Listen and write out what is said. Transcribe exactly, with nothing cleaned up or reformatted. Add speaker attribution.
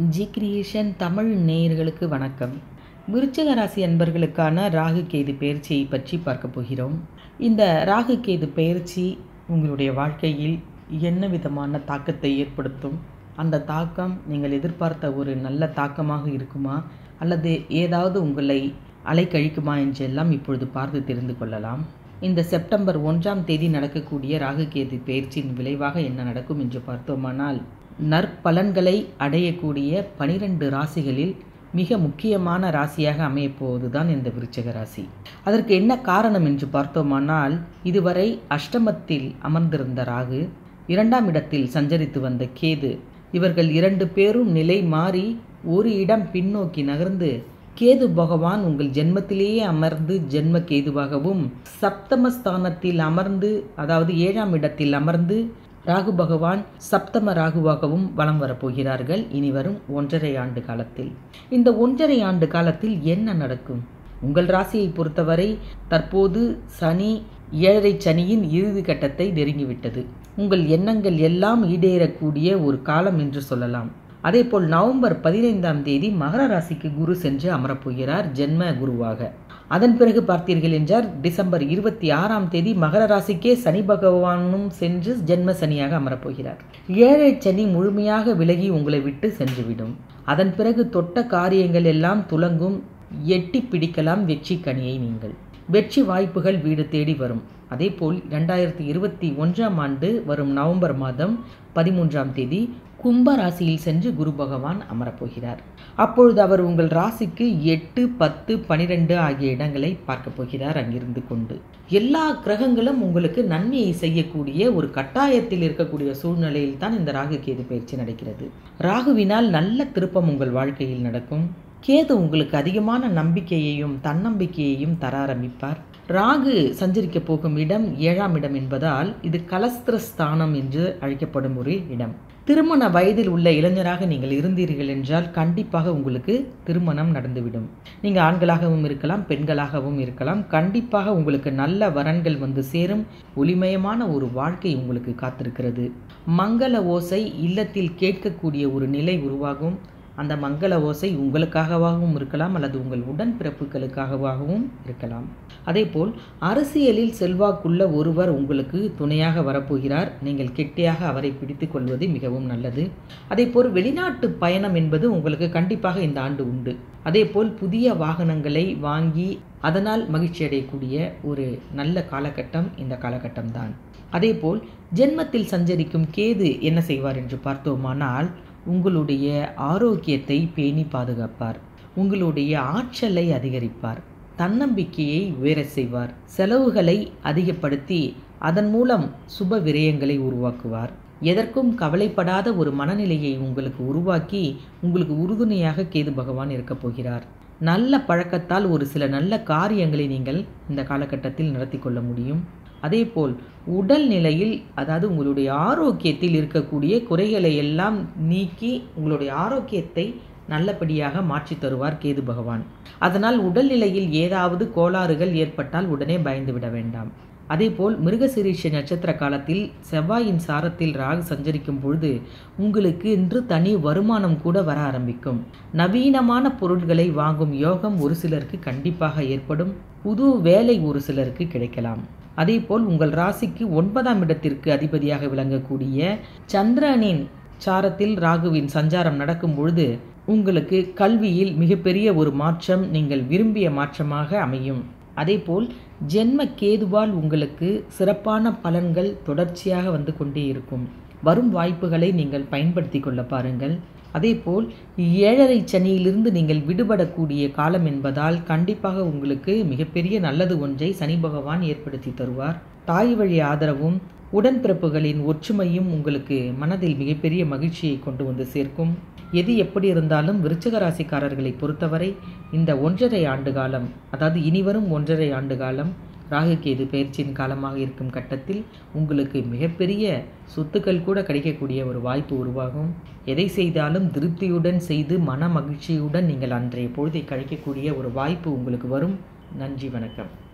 Speaker 1: G creation Tamil நேயர்களுக்கு வணக்கம். விருச்சிக ராசி அன்பர்களுக்கான ராகு கேது பெயர்ச்சியை பற்றி பார்க்க போகிறோம். இந்த ராகு கேது பெயர்ச்சி உங்களுடைய வாழ்க்கையில் என்ன விதமான தாக்கத்தை ஏற்படுத்தும்? அந்த தாக்கம் நீங்கள் எதிர்பார்த்த ஒரு நல்ல தாக்கமாக இருக்குமா, அல்லது ஏதாவது உங்களை அலைக்கழிக்குமா என்றெல்லாம் இப்பொழுது பார்த்து தெரிந்து கொள்ளலாம். இந்த செப்டம்பர் ஒன்றாம் தேதி நடக்கக்கூடிய ராகு கேது பெயர்ச்சியின் விளைவாக என்ன நடக்கும் என்று பார்த்தோமானால், நற்பலன்களை அடையக்கூடிய பனிரெண்டு ராசிகளில் மிக முக்கியமான ராசியாக அமையப்போவதுதான் இந்த விருச்சிக ராசி. அதற்கு என்ன காரணம் என்று பார்த்தோமானால், இதுவரை அஷ்டமத்தில் அமர்ந்திருந்த ராகு, இரண்டாம் இடத்தில் சஞ்சரித்து வந்த கேது, இவர்கள் இரண்டு பேரும் நிலை மாறி ஒரு இடம் பின்னோக்கி நகர்ந்து, கேது பகவான் உங்கள் ஜென்மத்திலேயே அமர்ந்து ஜென்ம கேதுவாகவும், சப்தமஸ்தானத்தில் அமர்ந்து அதாவது ஏழாம் இடத்தில் அமர்ந்து ராகு பகவான் சப்தம ராகுவாகவும் வலம் வரப்போகிறார்கள் இனி வரும் ஒன்றரை ஆண்டு காலத்தில். இந்த ஒன்றரை ஆண்டு காலத்தில் என்ன நடக்கும்? உங்கள் ராசியை பொறுத்தவரை தற்போது சனி ஏழரை சனியின் இறுதி கட்டத்தை நெருங்கிவிட்டது. உங்கள் எண்ணங்கள் எல்லாம் ஈடேறக்கூடிய ஒரு காலம் என்று சொல்லலாம். அதேபோல் நவம்பர் பதினைந்தாம் தேதி மகர ராசிக்கு குரு சென்று அமரப்போகிறார் ஜென்ம குருவாக. அதன் பிறகு பார்த்தீர்கள் என்றால் டிசம்பர் இருபத்தி ஆறாம் தேதி மகர ராசிக்கே சனி பகவானும் சென்று ஜென்ம சனியாக அமரப்போகிறார். ஏழரை சனி முழுமையாக விலகி உங்களை விட்டு சென்றுவிடும். அதன் பிறகு தொட்ட காரியங்கள் எல்லாம் துலங்கும். எட்டி பிடிக்கலாம் வெற்றி கனியை. நீங்கள் வெற்றி வாய்ப்புகள் வீடு தேடி வரும். அதேபோல் இரண்டாயிரத்தி இருபத்தி ஒன்றாம் ஆண்டு வரும் நவம்பர் மாதம் பதிமூன்றாம் தேதி கும்ப ராசியில் சென்று குரு பகவான் அமரப்போகிறார். அப்பொழுது அவர் உங்கள் ராசிக்கு எட்டு பத்து பனிரெண்டு ஆகிய இடங்களை பார்க்க போகிறார். அங்கிருந்து கொண்டு எல்லா கிரகங்களும் உங்களுக்கு நன்மையை செய்யக்கூடிய ஒரு கட்டாயத்தில் இருக்கக்கூடிய சூழ்நிலையில் தான் இந்த ராகு கேது பயிற்சி நடக்கிறது. ராகுவினால் நல்ல திருப்பம் உங்கள் வாழ்க்கையில் நடக்கும். கேது உங்களுக்கு அதிகமான நம்பிக்கையையும் தன்னம்பிக்கையையும் தர ஆரம்பிப்பார். ராகு சஞ்சரிக்க போகும் இடம் ஏழாம் இடம் என்பதால் இது கலஸ்திரஸ்தானம் என்று அழைக்கப்படும் ஒரு இடம். திருமண வயதில் உள்ள இளைஞராக நீங்கள் இருந்தீர்கள் என்றால் கண்டிப்பாக உங்களுக்கு திருமணம் நடந்துவிடும். நீங்கள் ஆண்களாகவும் இருக்கலாம், பெண்களாகவும் இருக்கலாம். கண்டிப்பாக உங்களுக்கு நல்ல வரன்கள் வந்து சேரும். ஒளிமயமான ஒரு வாழ்க்கை உங்களுக்கு காத்திருக்கிறது. மங்கள ஓசை இல்லத்தில் கேட்கக்கூடிய ஒரு நிலை உருவாகும். அந்த மங்கள ஓசை உங்களுக்காகவும் இருக்கலாம், அல்லது உங்கள் உடன்பிறப்புகளுக்காகவும் இருக்கலாம். அதேபோல் அரசியலில் செல்வாக்குள்ள ஒருவர் உங்களுக்கு துணையாக வரப்போகிறார். நீங்கள் கெட்டியாக அவரை பிடித்து கொள்வது மிகவும் நல்லது. அதேபோல் வெளிநாட்டு பயணம் என்பது உங்களுக்கு கண்டிப்பாக இந்த ஆண்டு உண்டு. அதேபோல் புதிய வாகனங்களை வாங்கி அதனால் மகிழ்ச்சி அடையக்கூடிய ஒரு நல்ல காலகட்டம் இந்த காலகட்டம்தான். அதேபோல் ஜென்மத்தில் சஞ்சரிக்கும் கேது என்ன செய்வார் என்று பார்த்தோமானால், உங்களுடைய ஆரோக்கியத்தை பேணி பாதுகாப்பார். உங்களுடைய ஆற்றலை அதிகரிப்பார். தன்னம்பிக்கையை உயர செய்வார். செலவுகளை அதிகப்படுத்தி அதன் மூலம் சுப விரயங்களை உருவாக்குவார். எதற்கும் கவலைப்படாத ஒரு மனநிலையை உங்களுக்கு உருவாக்கி உங்களுக்கு உறுதுணையாக கேது பகவான் இருக்கப் போகிறார். நல்ல பழக்கத்தால் ஒரு சில நல்ல காரியங்களை நீங்கள் இந்த காலகட்டத்தில் நடத்தி கொள்ள முடியும். அதேபோல் உடல் நிலையில் அதாவது உங்களுடைய ஆரோக்கியத்தில் இருக்கக்கூடிய குறைகளை எல்லாம் நீக்கி உங்களுடைய ஆரோக்கியத்தை நல்லபடியாக மாற்றி தருவார் கேது பகவான். அதனால் உடல்நிலையில் ஏதாவது கோளாறுகள் ஏற்பட்டால் உடனே பயந்து விட வேண்டாம். அதேபோல் மிருகசீரிஷ நட்சத்திர காலத்தில் செவ்வாயின் சாரத்தில் ராகு சஞ்சரிக்கும் பொழுது உங்களுக்கு இன்று தனி வருமானம் கூட வர ஆரம்பிக்கும். நவீனமான பொருட்களை வாங்கும் யோகம் ஒரு சிலருக்கு கண்டிப்பாக ஏற்படும். புது வேலை ஒரு சிலருக்கு கிடைக்கலாம். அதேபோல் உங்கள் ராசிக்கு ஒன்பதாம் இடத்திற்கு அதிபதியாக விளங்கக்கூடிய சந்திரனின் சாரத்தில் ராகுவின் சஞ்சாரம் நடக்கும் பொழுது உங்களுக்கு கல்வியில் மிகப்பெரிய ஒரு மாற்றம் நீங்கள் விரும்பிய மாற்றமாக அமையும். அதேபோல் ஜென்ம கேதுவால் உங்களுக்கு சிறப்பான பலன்கள் தொடர்ச்சியாக வந்து கொண்டே இருக்கும். வரும் வாய்ப்புகளை நீங்கள் பயன்படுத்தி கொள்ள பாருங்கள். அதேபோல் ஏழரை சனியிலிருந்து நீங்கள் விடுபடக்கூடிய காலம் என்பதால் கண்டிப்பாக உங்களுக்கு மிகப்பெரிய நல்லது ஒன்றை சனி பகவான் ஏற்படுத்தி தருவார். தாய் வழி ஆதரவும் உடன்பிறப்புகளின் ஒற்றுமையும் உங்களுக்கு மனதில் மிகப்பெரிய மகிழ்ச்சியை கொண்டு வந்து சேர்க்கும். எது எப்படி இருந்தாலும் விருச்சிக ராசிக்காரர்களை பொறுத்தவரை இந்த ஒன்றரை ஆண்டு காலம், அதாவது இனிவரும் ஒன்றரை ஆண்டு காலம் ராகு கேது பெயர்ச்சியின் காலமாக இருக்கும் கட்டத்தில் உங்களுக்கு மிகப்பெரிய சொத்துக்கள் கூட கிடைக்கக்கூடிய ஒரு வாய்ப்பு உருவாகும். எதை செய்தாலும் திருப்தியுடன் செய்து மன மகிழ்ச்சியுடன் நீங்கள் அன்றைய பொழுதை கழிக்கக்கூடிய ஒரு வாய்ப்பு உங்களுக்கு வரும். நன்றி, வணக்கம்.